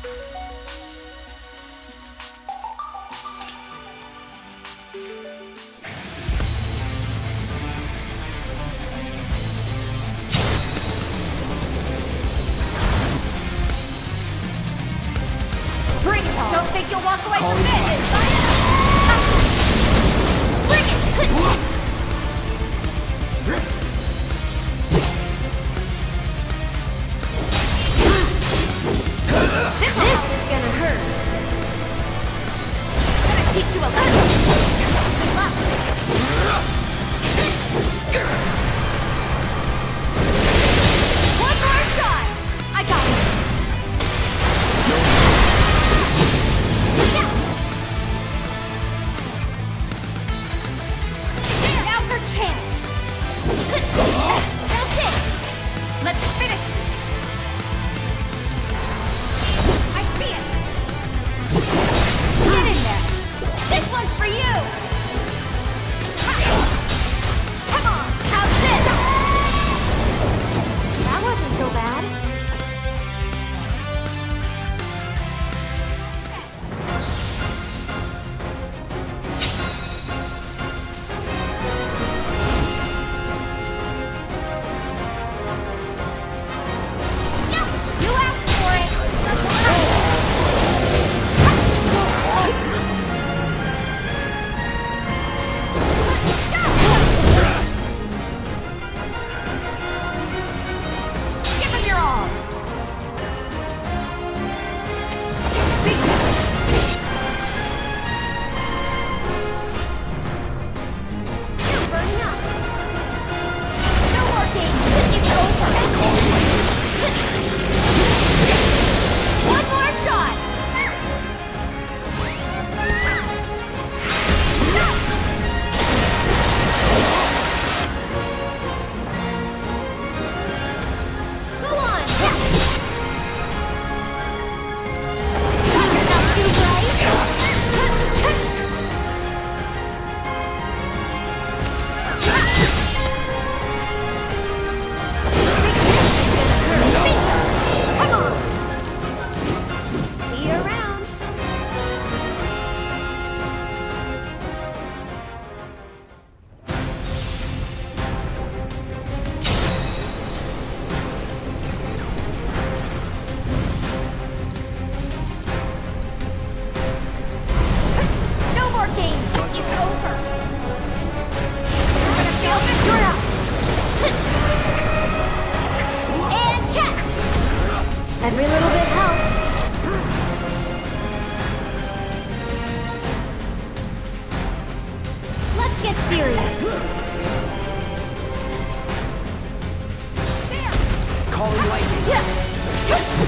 Bring it on. Don't think you'll walk away from this. Bring it. This is gonna hurt. I'm gonna teach you a lesson. Good luck. One more shot. I got this. Now's our chance. That's it. Let's finish it. I see it. Get in there. This one's for you. Come on. How's this? That wasn't so bad. You asked for it. Let's go. Give him your all. You're burning up. No more games. It's over. One more shot. Go on. You're not too bright. Come on. See you around. No more games. It's over. I'm gonna fail this. You're up. And catch. Every little bit helps. Let's get serious. Calling lightning. Yeah.